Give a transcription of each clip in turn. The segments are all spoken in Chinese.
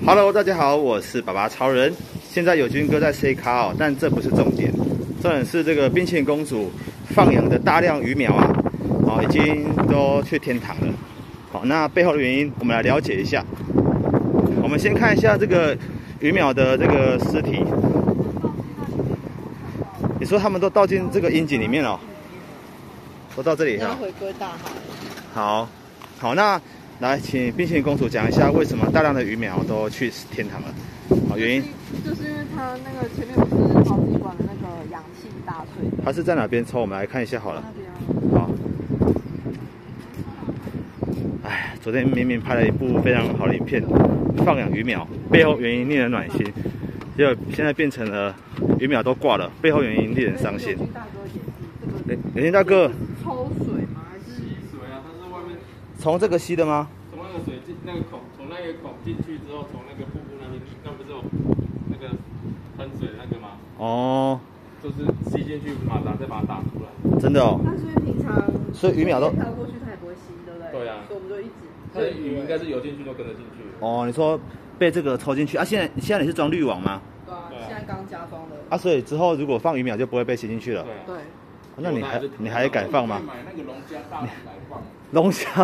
Hello， 大家好，我是爸爸超人。现在友军哥在 say 卡哦，但这不是重点，重点是这个冰淇淋公主放养的大量鱼苗啊，已经都去天堂了。好，那背后的原因我们来了解一下。我们先看一下这个鱼苗的这个尸体。你说他们都倒进这个阴井里面了，都到这里哈。 回归大海。 好，那来请冰淇淋公主讲一下为什么大量的鱼苗都去天堂了。好，原因就是因为它那个前面不是好几管的那个氧气大水。 它是在哪边抽？我们来看一下好了。 那边啊。 好。哎，昨天明明拍了一部非常好的影片，放养鱼苗，背后原因令人暖心，结果现在变成了鱼苗都挂了，背后原因令人伤心。友军大哥， 抽水吗？还是吸水啊？它是外面从这个吸的吗？ 从那个水进那个孔，从那个孔进去之后，从那个瀑布那边，那不是有那个喷水的那个吗？ 哦， 就是吸进去，马达再把它打出来。 真的哦。 那所以平常， 所以鱼苗都飘过去，它也不会吸，对不对？ 对啊。 所以我们就一直。 它的鱼应该是游进去都跟着进去。 哦，你说被这个抽进去啊？现在你是装滤网吗？ 对啊，现在刚加装的。 啊，所以之后如果放鱼苗就不会被吸进去了。 对。 那你还敢放吗？ 买那个龙虾大鱼来放。 龙虾。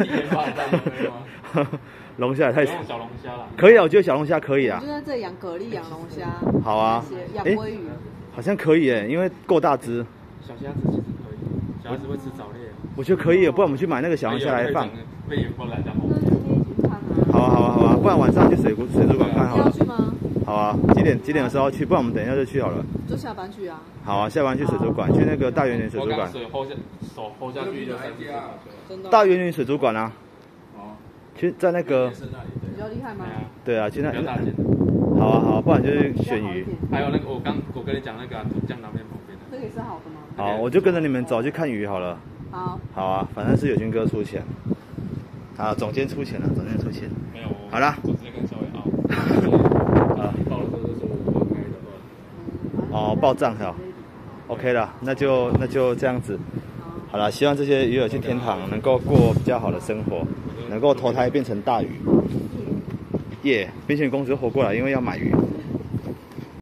龙虾也太小龙虾啦。 可以啊，我觉得小龙虾可以啊。 就在这里养蛤蜊、养龙虾。 好啊。 养鲑鱼。 好像可以耶，因为够大只。 小虾子其实可以，小虾子会吃藻类。 我觉得可以，不然我们去买那个小龙虾来放。 被盐过来的。 好啊，不然晚上去水族馆看好了。 要去吗？ 好啊，几点的时候去？不然我们等一下就去好了。 就下班去啊。 好啊，下班去水族馆，去那个大圆圆水族馆。 水手hold下去就3-4 大圆圆水族馆啊。 哦。 去在那个。 比较厉害吗？ 对啊，去那。 比较大间。 好啊，不然就是选鱼。 还有那个我跟你讲那个土江南面旁边的。 这个也是好的吗？ 好，我就跟着你们走去看鱼好了。 好。 好啊，反正是友军哥出钱。好，总监出钱了，总监出钱。 没有。 好啦。 我直接跟小伟拗。啊。报了都是说我 OK 的话。 哦，报账哈。OK 了，那就这样子。好了，希望这些鱼友去天堂能够过比较好的生活，能够投胎变成大鱼。耶，冰淇淋公主活过来，因为要买鱼。